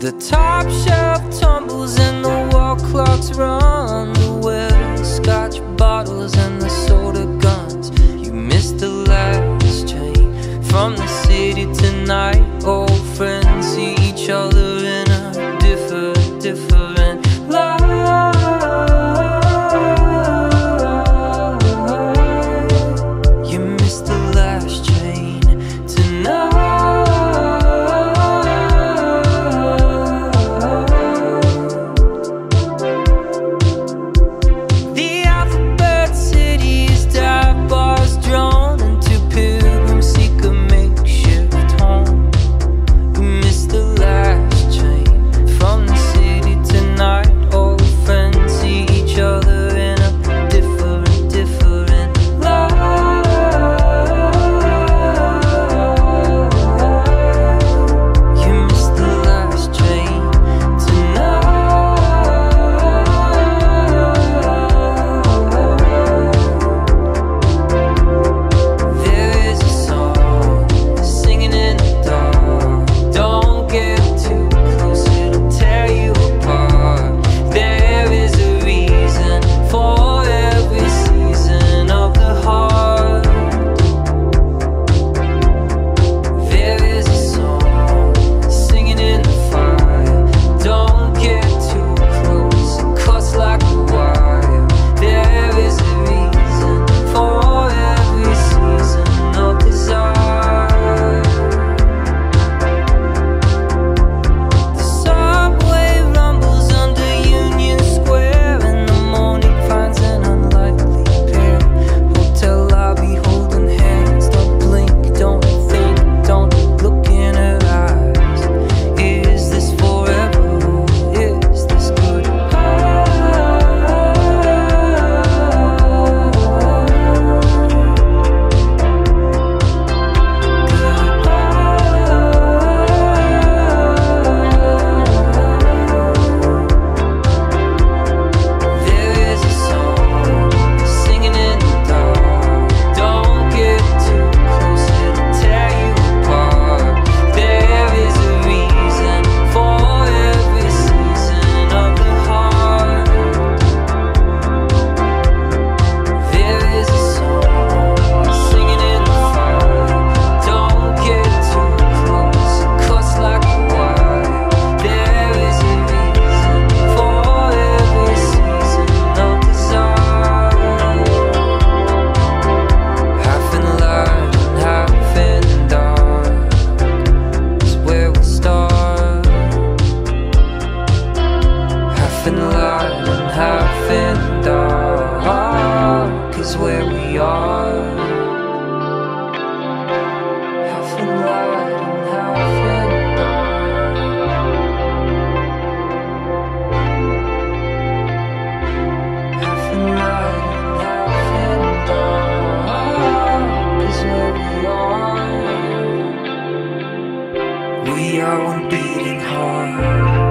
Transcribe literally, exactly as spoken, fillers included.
The top shelf tumbles and the wall clocks run. The well scotch bottles and the soda guns. You missed the last train from the city tonight. Old friends see each other in a different, different light. You missed the last train tonight. Half in dark is where we are. Half in light and half in dark. Half in light and half in dark is where we are. We are one beating heart.